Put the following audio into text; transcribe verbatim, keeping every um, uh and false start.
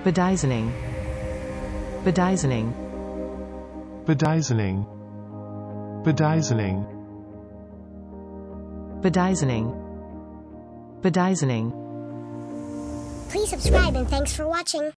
bedizening, bedizening, bedizening, bedizening, bedizening, bedizening. Please subscribe and thanks for watching.